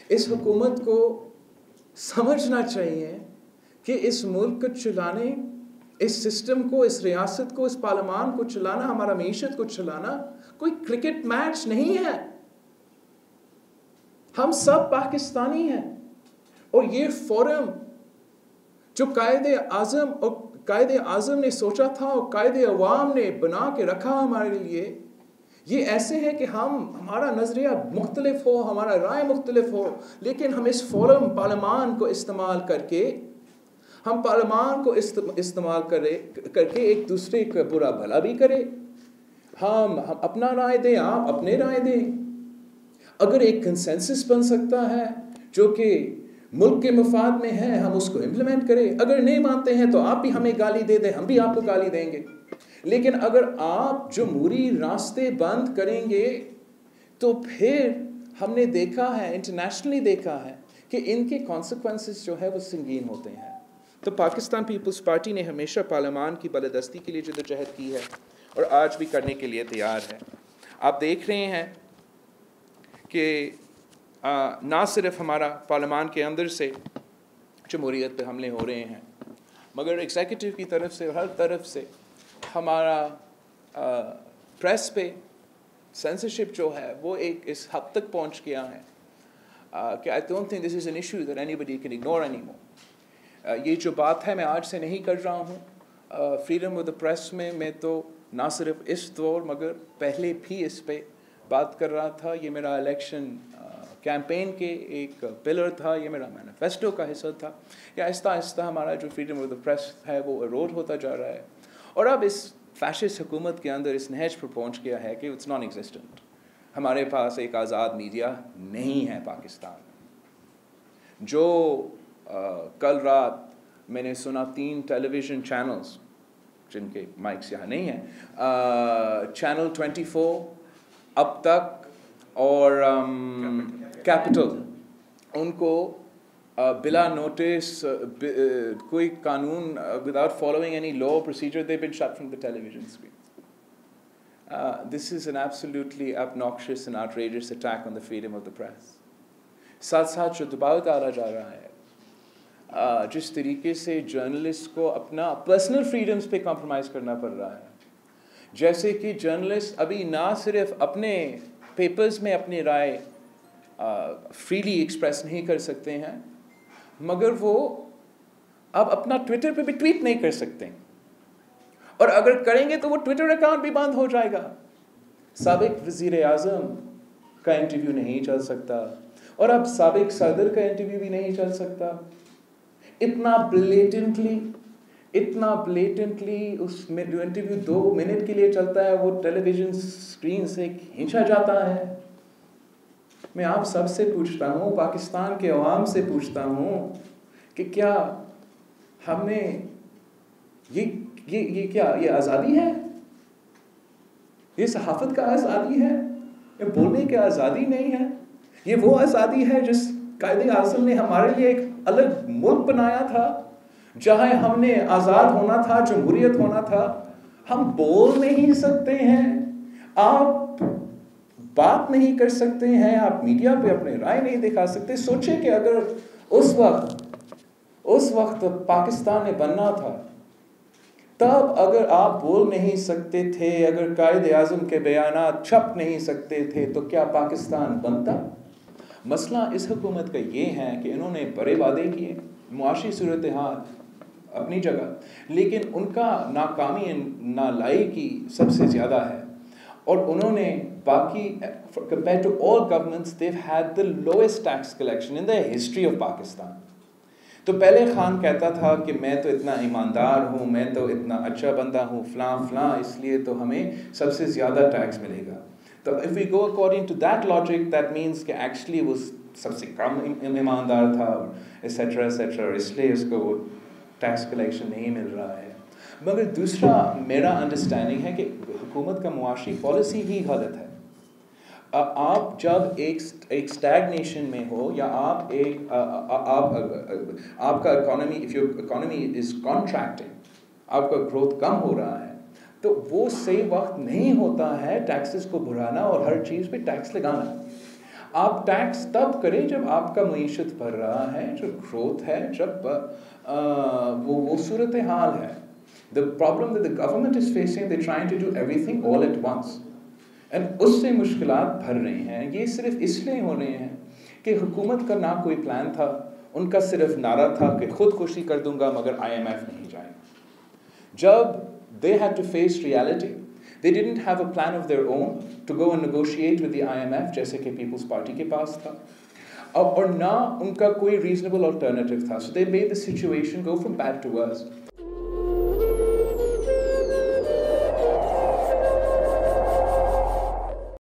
اس حکومت کو سمجھنا چاہیے کہ اس ملک کو چلانے، اس سسٹم کو، اس ریاست کو، اس پارلیمان کو چلانا، ہمارا معیشت کو چلانا کوئی کرکٹ میچ نہیں ہے. ہم سب پاکستانی ہیں، اور یہ فورم جو قائد اعظم نے سوچا تھا اور قائد عوام نے بنا کے رکھا ہمارے لیے، یہ ایسے ہے کہ ہمارا نظریہ مختلف ہو، ہمارا رائے مختلف ہو، لیکن ہم اس فورم پارلیمان کو استعمال کر کے کر کے ایک دوسرے کا برا بھلا بھی کرے. ہم اپنا رائے دیں، آپ اپنے رائے دیں. اگر ایک کنسنسس بن سکتا ہے جو کہ ملک کے مفاد میں ہے، ہم اس کو امپلیمنٹ کریں. اگر نہیں مانتے ہیں تو آپ بھی ہمیں گالی دے دیں، ہم بھی آپ کو گالی دیں گے. لیکن اگر آپ جمہوری راستے بند کریں گے تو پھر ہم نے دیکھا ہے، انٹرنیشنلی دیکھا ہے کہ ان کے کانسیکوینسز جو ہے وہ سنگین ہوتے ہیں. تو پاکستان پیپلز پارٹی نے ہمیشہ پارلیمان کی بالادستی کے لیے جدوجہد کی ہے اور آج بھی کرنے کے لیے تیار ہے. آپ دیکھ رہے ہیں کہ نہ صرف ہمارا پارلیمان کے اندر سے جمہوریت پہ حملے ہو رہے ہیں، مگر ایگزیکٹو کی طرف سے، ہر طرف سے ہمارا پریس پہ سینسرشپ جو ہے وہ ایک اس حد تک پہنچ گیا ہے کہ I don't think this is an issue that anybody can ignore anymore. یہ جو بات ہے میں آج سے نہیں کر رہا ہوں. فریڈم آف دا پریس میں تو نہ صرف اس دور مگر پہلے بھی اس پہ بات کر رہا تھا. یہ میرا الیکشن کیمپین کے ایک پلر تھا، یہ میرا مینیفیسٹو کا حصہ تھا کہ آہستہ آہستہ ہمارا جو فریڈم آف دا پریس ہے وہ ایروڈ ہوتا جا رہا ہے. اور اب اس فیشسٹ حکومت کے اندر اس نہج پر پہنچ گیا ہے کہ اٹس نان ایگزسٹنٹ. ہمارے پاس ایک آزاد میڈیا نہیں ہے پاکستان. جو کل رات میں نے سنا 3 ٹیلی ویژن چینلز جن کے مائکس یہاں نہیں ہیں، چینل 24 اب تک اور کیپٹل، ان کو بلا نوٹس کوئی قانون without following any law or procedure they've been shut from the television screen. This is an absolutely obnoxious and outrageous attack on the freedom of the press. ساتھ ساتھ جو دباؤ ڈالا جا رہا ہے، جس طریقے سے جرنلسٹ کو اپنا پرسنل فریڈمز پہ کمپرومائز کرنا پڑ رہا ہے، جیسے کہ جرنلسٹ ابھی نہ صرف اپنے پیپرز میں اپنی رائے فریلی ایکسپریس نہیں کر سکتے ہیں، مگر وہ اب اپنا ٹویٹر پہ بھی ٹویٹ نہیں کر سکتے، اور اگر کریں گے تو وہ ٹویٹر اکاؤنٹ بھی بند ہو جائے گا. سابق وزیر اعظم کا انٹرویو نہیں چل سکتا، اور اب سابق صدر کا انٹرویو بھی نہیں چل سکتا. اتنا بلیٹنٹلی اس میں جو انٹرویو 2 منٹ کے لیے چلتا ہے وہ ٹیلی ویژن اسکرین سے کھینچا جاتا ہے. میں آپ سب سے پوچھتا ہوں، پاکستان کے عوام سے پوچھتا ہوں کہ کیا ہم نے یہ آزادی ہے؟ یہ صحافت کا آزادی ہے؟ یہ بولنے کی آزادی نہیں ہے؟ یہ وہ آزادی ہے جس قائد اعظم نے ہمارے لیے ایک الگ ملک بنایا تھا، جہاں ہم نے آزاد ہونا تھا، جمہوریت ہونا تھا. ہم بول نہیں سکتے ہیں، آپ بات نہیں کر سکتے ہیں، آپ میڈیا پہ اپنے رائے نہیں دکھا سکتے. سوچیں کہ اگر اس وقت پاکستان نے بننا تھا، تب اگر آپ بول نہیں سکتے تھے، اگر قائد اعظم کے بیانات چھپ نہیں سکتے تھے، تو کیا پاکستان بنتا؟ مسئلہ اس حکومت کا یہ ہے کہ انہوں نے بڑے وعدے کیے، معاشی صورتحال اپنی جگہ، لیکن ان کا ناکامی نالائقی سب سے زیادہ ہے. اور انہوں نے باقی compared to all governments they've had the lowest tax collection in the history of Pakistan. تو پہلے خان کہتا تھا کہ میں تو اتنا ایماندار ہوں، میں تو اتنا اچھا بندہ ہوں، فلاں، اس لیے تو ہمیں سب سے زیادہ ٹیکس ملے گا. تو if we go according to that logic, that means کہ actually وہ سب سے کم ایماندار تھا ایٹسیٹرا، اس لیے اس کو وہ ٹیکس کلیکشن نہیں مل رہا ہے. مگر دوسرا میرا انڈرسٹینڈنگ ہے کہ حکومت کا معاشی پالیسی ہی غلط ہے. آپ جب ایک اسٹیگنیشن میں ہو، یا آپ کا economy, if your economy is contracting، آپ کا گروتھ کم ہو رہا ہے، تو وہ صحیح وقت نہیں ہوتا ہے ٹیکسز کو بڑھانا اور ہر چیز پہ ٹیکس لگانا. آپ ٹیکس تب کریں جب آپ کا معیشت بڑھ رہا ہے، جب گروتھ ہے، جب وہ صورتحال ہے. The problem that the government is facing, they're trying to do everything all at once. And اس سے مشکلات بڑھ رہی ہیں. یہ صرف اس لیے ہو رہے ہیں کہ حکومت کا نہ کوئی پلان تھا، ان کا صرف نعرہ تھا کہ خودکشی کر دوں گا مگر IMF نہیں جائے. جب they had to face reality, they didn't have a plan of their own to go and negotiate with the IMF جیسے کہ پیپلز پارٹی کے پاس تھا، اور نہ ان کا کوئی reasonable alternative تھا. So they made the situation go from bad to worse.